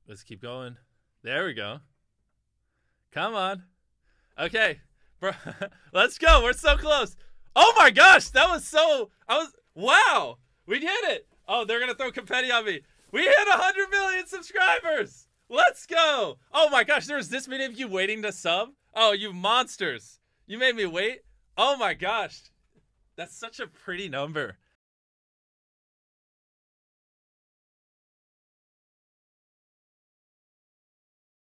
Let's keep going. There we go. Come on. Okay. Bro, let's go. We're so close. Oh my gosh. That was so... Wow. We did it. Oh, they're going to throw confetti on me. We hit 100 million subscribers. Let's go. Oh my gosh. There was this many of you waiting to sub. Oh, you monsters. You made me wait. Oh my gosh. That's such a pretty number.